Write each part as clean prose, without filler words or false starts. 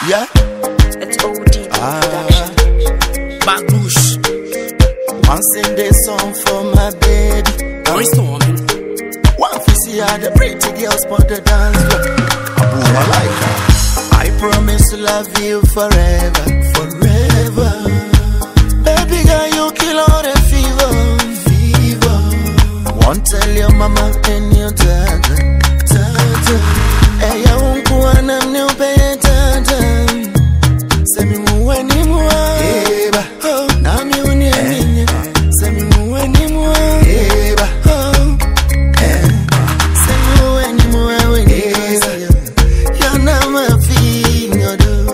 Yeah. It's OD production. Bagush. One sing this song for my baby. Brainstorming. One see how the pretty girls put the dance floor. I like her. I promise to love you forever, forever. Baby girl, you kill all the fever. Won't tell your mama and your dad. Hey, I won't go on a new bed. Send me more anymore. Oh, now me on your send me more anymore. Oh, send me more anymore. You're not my finger.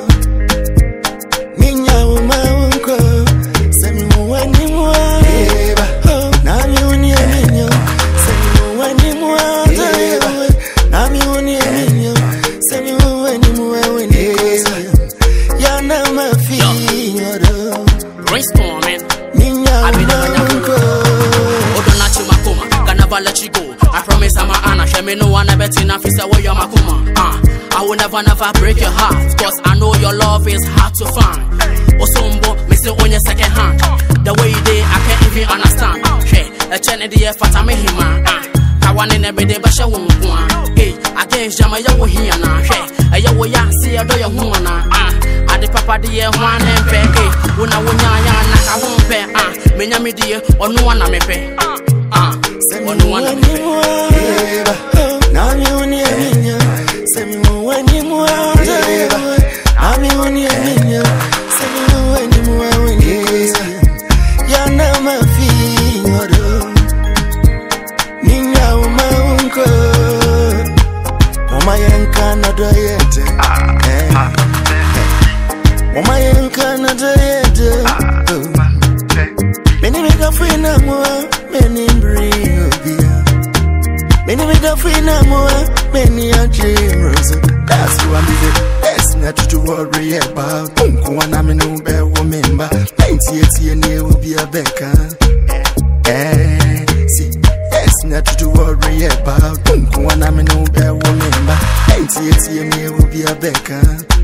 Minya uma unko. Send me more anymore. Oh, now me on your send me more anymore. Now me on your send me more anymore. You're not my finger. Brainstorming. I be Odonachi Makoma, can never let you go. I promise I'm a Anna, show me no one ever teen and say where you're Makoma. I will never break your heart, cause I know your love is hard to find. Osombo, me say on your second hand. The way you did, I can't even understand. Hey, a chain in the air, fat me hima. Kawan in every day, but she won't go. Hey, against Jama, you will hear now. Hey, you will see a do your woman. The papa dear one and pay. When I won I won't pay. Menyami dear, or no one I may pay. Send me one anymore. Now me on your send me one anymore. Now me on your send me one anymore. You're not my finger. Ninya uma unko. Mama yanka na do yete. Mama yanka na do yete. Many make a free no more. Many bring obia. Many make a free no more. Many are dreamers. That's who I'm with. That's not to worry about. Unko wana me no be remember. 98 and you will be a becker. See, that's not to worry about. Unko wana me no be remember. 98 and you will be a becker.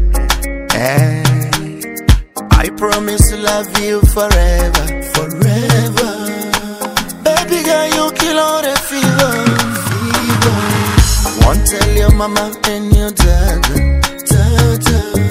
I promise to love you forever, forever. Baby girl, you kill all the fever. Won't tell your mama and your dad.